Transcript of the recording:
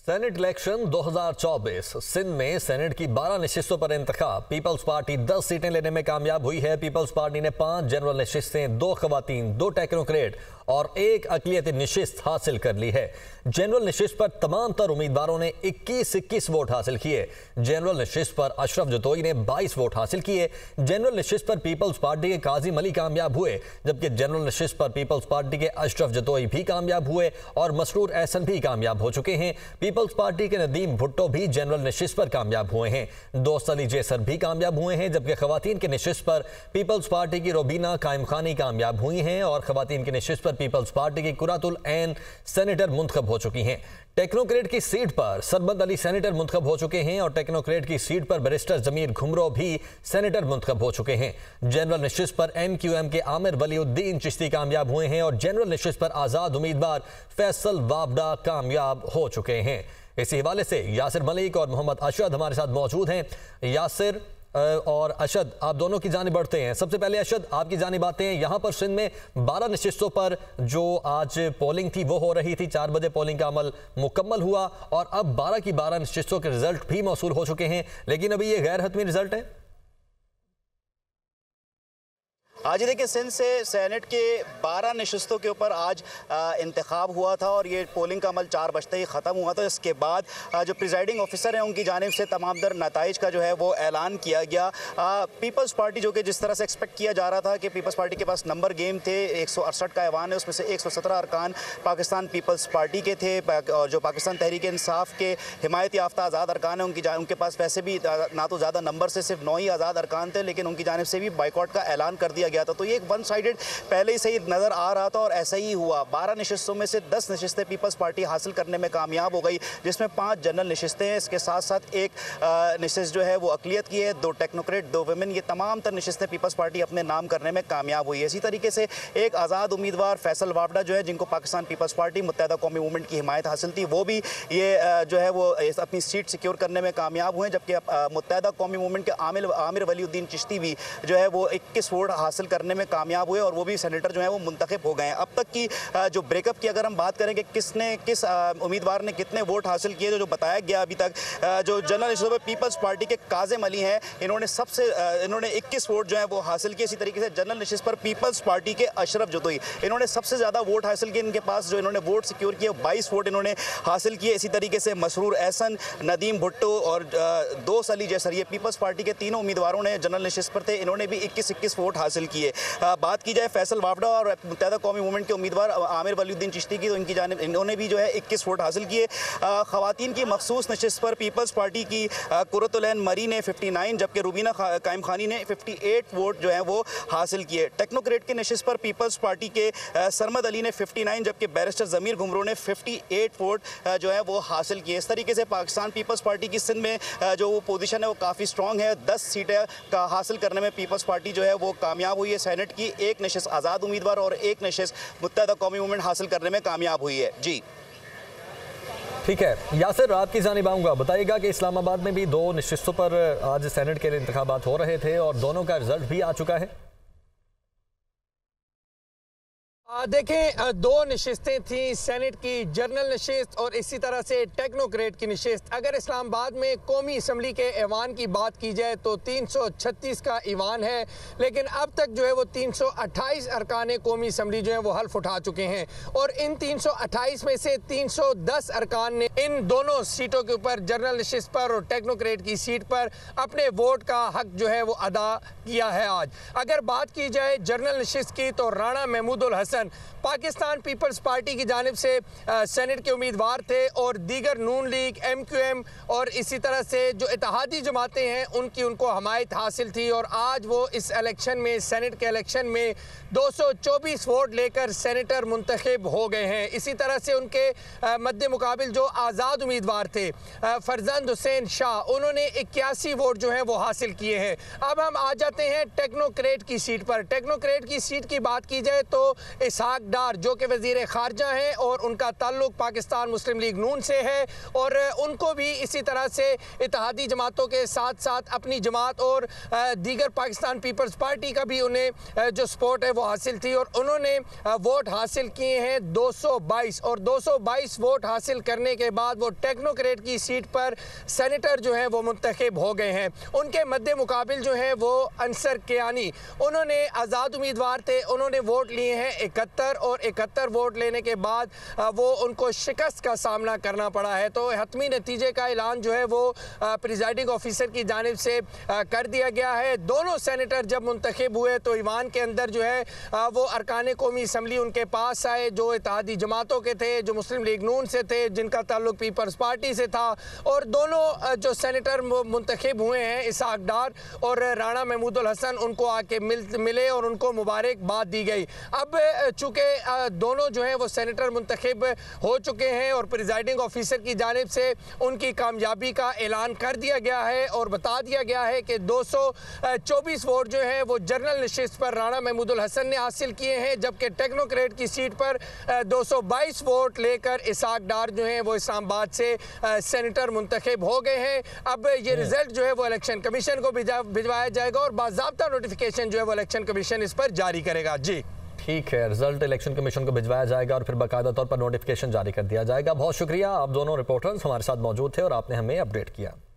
Senate election 2024 Sindh में senate की 12 नशिस्तों पर इंतखाब। पीपल्स पार्टी 10 सीटें लेने में कामयाब हुई है। पीपल्स पार्टी ने 5 जनरल नशिस्तें, 2 खवातीन, 2 टेक्नोक्रेट और 1 अक़लियती नशिस्त हासिल कर ली है। जनरल नशिस्त पर तमाम तर उम्मीदवारों ने 21-21 वोट हासिल किए। जनरल नशिस्त पर अशरफ जतोई ने 22 वोट हासिल किए। जनरल नशिस्त पर पीपल्स पार्टी के काजिम अली कामयाब हुए, जबकि जनरल नशिस्त पर पीपल्स पार्टी के अशरफ जतोई भी कामयाब हुए और मसरूर एहसन भी कामयाब हो चुके हैं। पीपल्स पार्टी के नदीम भुट्टो भी जनरल नशिस्त पर कामयाब हुए हैं। दोस्त अली जैसर भी कामयाब हुए हैं, जबकि खवातीन के नशिस्त पर पीपल्स पार्टी की रोबीना कायम खानी कामयाब हुई हैं और खवातीन की नशिस्त पर पीपल्स पार्टी की कुरातुल ऐन सेनेटर मुंतखब हो चुकी हैं। टेक्नोक्रेट की सीट पर सरबत अली सेनेटर मुंतखब हो चुके हैं और टेक्नोक्रेट की सीट पर बैरिस्टर जमीर घुमरो भी सेनेटर मुंतखब हो चुके हैं। जनरल नशिस्त पर MQM के आमिर वलीउद्दीन चिश्ती कामयाब हुए हैं और जनरल नशिस्त पर आज़ाद उम्मीदवार फैसल वाबडा कामयाब हो चुके हैं। इसी हवाले से यासिर मलिक और मोहम्मद अशद हमारे साथ मौजूद हैं। यासिर और अशद, आप दोनों की जानिब बढ़ते हैं। सबसे पहले अशद, आपकी जानिब आते हैं। यहाँ पर सिंध में 12 नशिस्तों पर जो आज पोलिंग थी वो हो रही थी। 4 बजे पोलिंग का अमल मुकम्मल हुआ और अब 12 की 12 नशिस्तों के रिजल्ट भी मौसूल हो चुके हैं, लेकिन अभी ये गैर हतमी रिजल्ट है। आज देखिए, सिंध से सेनेट के 12 नशिस्तों के ऊपर आज इंतखाब हुआ था और ये पोलिंग का अमल 4 बजते ही ख़त्म हुआ था। इसके बाद जो प्रिजाइडिंग ऑफिसर हैं उनकी जानिब से तमाम दर नताइज का जो है वो ऐलान किया गया। पीपल्स पार्टी, जो कि जिस तरह से एक्सपेक्ट किया जा रहा था कि पीपल्स पार्टी के पास नंबर गेम थे, 168 का ऐवान है, उसमें से 117 अरकान पाकिस्तान पीपल्स पार्टी के थे और जो पाकिस्तान तहरीक इंसाफ के हिमायत याफ्ता आज़ाद अरकान हैं उनके पास वैसे भी ना तो ज़्यादा नंबर से सिर्फ 9 ही आज़ाद अरकान थे, लेकिन उनकी जानिब से भी बाइकआउट का ऐलान कर दिया गया था। तो ये एक वन साइडेड पहले ही सही नज़र आ रहा था और ऐसा ही हुआ। 12 नशिस्तों में से 10 नशिस्तें पीपल्स पार्टी हासिल करने में कामयाब हो गई, जिसमें 5 जनरल नशिस्तें हैं। इसके साथ साथ एक नशिस्त जो है वो अक़लियत की है, 2 टेक्नोक्रेट, 2 वुमेन। ये तमाम तर नशिस्तें पीपल्स पार्टी अपने नाम करने में कामयाब हुई है। इसी तरीके से एक आज़ाद उम्मीदवार फैसल वाबडा जो है, जिनको पाकिस्तान पीपल्स पार्टी मुत्तहदा कौमी मूवमेंट की हिमायत हासिल थी, वो भी ये जो है वो अपनी सीट सिक्योर करने में कामयाब हुए, जबकि मुत्तहदा कौमी मूवमेंट के आमिर वलीउद्दीन चिश्ती भी जो है वो 21 वोट हासिल करने में कामयाब हुए और वो भी सेनेटर जो है वो मुंतखब हो गए हैं। अब तक की जो ब्रेकअप की अगर हम बात करें कि किस उम्मीदवार ने कितने वोट हासिल किए, जो बताया गया अभी तक, जो जनरल नशिस्तों पर पीपल्स पार्टी के काजिम अली हैं, इन्होंने 21 वोट जो है वो हासिल किए। इसी तरीके से जनरल नशिस्त पर पीपल्स पार्टी के अशरफ जतोई, इन्होंने सबसे ज़्यादा वोट हासिल किए। इनके पास जो इन्होंने वोट सिक्योर किए 22 वोट इन्होंने हासिल किए। इसी तरीके से मसरूर एहसन, नदीम भुट्टो और दोस्त अली जैसर, ये पीपल्स पार्टी के तीनों उम्मीदवारों ने जनरल नशिस्त पर थे, इन्होंने भी 21-21 वोट हासिल किए। बात की जाए फैसल वाबडा और मुत्तहदा कौमी मूवमेंट के उम्मीदवार आमिर वलीउद्दीन चिश्ती की, तो इनकी जानिब इन्होंने भी जो है 21 वोट हासिल किए। खवातीन की मखसूस नशिस्त पर पीपल्स पार्टी की कुरतुल ऐन मरी ने 59, जबकि रुबीना कायम खानी ने 58 वोट जो है वो हासिल किए। टेक्नोक्रेट की नशिस्त पर पीपल्स पार्टी के सरमद अली ने 59, जबकि बैरिस्टर जमीर घुमरो ने 58 वोट जो है वो हासिल किए। इस तरीके से पाकिस्तान पीपल्स पार्टी की सिंध में जो वो पोजीशन है वो काफ़ी स्ट्रॉन्ग है। 10 सीटें का हासिल करने में पीपल्स पार्टी जो है वो कामयाब हुई है। सेनेट की 1 नशिस्त आज़ाद उम्मीदवार और 1 नशिस्त मुत्तहदा कौमी मूवमेंट हासिल करने में कामयाब हुई है। जी ठीक है यासिर, आपकी जानिब आऊँगा। बताइएगा कि इस्लामाबाद में भी 2 नशिस्तों पर आज सेनेट के इंतखाबात हो रहे थे और दोनों का रिजल्ट भी आ चुका है। देखें, 2 नशिस्तें थी सेनेट की, जनरल नशिस्त और इसी तरह से टेक्नोक्रेट की नशिस्त। अगर इस्लामाबाद में कौमी असम्बली के ऐवान की बात की जाए तो 336 का ऐवान है, लेकिन अब तक जो है वो 328 अरकान कौमी असम्बली जो है वो हल्फ उठा चुके हैं और इन 328 में से 310 अरकान ने इन दोनों सीटों के ऊपर, जनरल नशिस्त पर और टेक्नोक्रेट की सीट पर, अपने वोट का हक जो है वो अदा किया है। आज अगर बात की जाए जनरल नशिस्त की तो राणा महमूदुल हसन पाकिस्तान पीपल्स पार्टी की जानिब से सेनेट के उम्मीदवार थे और दीगर नून लीग, MQM और इसी तरह से जो इत्तेहादी जमातें हैं उनको हमायत हासिल थी और आज वो इस इलेक्शन में, सेनेट के इलेक्शन में 224 वोट लेकर सेनेटर मुंतखब हो गए हैं। इसी तरह से उनके मद्दे मुकाबिल जो आज़ाद उम्मीदवार थे फरजंद हुसैन शाह, उन्होंने 81 वोट जो हैं वो हासिल किए हैं। अब हम आ जाते हैं टेक्नोक्रेट की सीट पर। टेक्नोक्रेट की सीट की बात की जाए तो इसहाक डार जो कि वजीर खारजा हैं और उनका ताल्लुक पाकिस्तान मुस्लिम लीग नून से है, और उनको भी इसी तरह से इत्तेहादी जमातों के साथ साथ अपनी जमात और दीगर पाकिस्तान पीपल्स पार्टी का भी उन्हें जो सपोर्ट है वो हासिल थी, और उन्होंने वोट हासिल किए हैं 222, और 222 वोट हासिल करने के बाद वो टेक्नोक्रेट की सीट पर सेनेटर जो है वो मुंतखब हो गए हैं। उनके मद्दे मुकाबिल जो है वो अंसर कियानी, उन्होंने आज़ाद उम्मीदवार थे, उन्होंने वोट लिए हैं 71, और 71 वोट लेने के बाद वो उनको शिकस्त का सामना करना पड़ा है। तो हतमी नतीजे का ऐलान जो है वो प्रिजाइडिंग ऑफिसर की जानिब से कर दिया गया है। दोनों सेनेटर जब मुंतखब हुए तो ईवान के अंदर जो है वो अरकान कौमी असम्बली उनके पास आए, जो इत्तेहादी जमातों के थे, जो मुस्लिम लीग नून से थे, जिनका ताल्लुक पीपल्स पार्टी से था, और दोनों जो सेनेटर मुंतखब हुए हैं इसहाक डार और राणा महमूदुल हसन, उनको आके मिले और उनको मुबारकबाद दी गई। अब चूँकि दोनों जो हैं वो सेनेटर मुंतखब हो चुके हैं और प्रिजाइडिंग ऑफिसर की जानिब से उनकी कामयाबी का ऐलान कर दिया गया है और बता दिया गया है कि 224 वोट जो हैं वो जनरल नशिस्त पर राणा महमूदुल हसन ने हासिल किए हैं, जबकि टेक्नोक्रेट की सीट पर 222 वोट लेकर इसहाक डार जो हैं वो इस्लामाबाद से सेनेटर मुंतखब हो गए हैं। अब ये रिजल्ट जो है वो इलेक्शन कमीशन को भिजवाया जाएगा और बाज़ाब्ता नोटिफिकेशन जो है वो इलेक्शन कमीशन इस पर जारी करेगा। जी ठीक है, रिजल्ट इलेक्शन कमीशन को भिजवाया जाएगा और फिर बाकायदा तौर पर नोटिफिकेशन जारी कर दिया जाएगा। बहुत शुक्रिया, आप दोनों रिपोर्टर्स हमारे साथ मौजूद थे और आपने हमें अपडेट किया।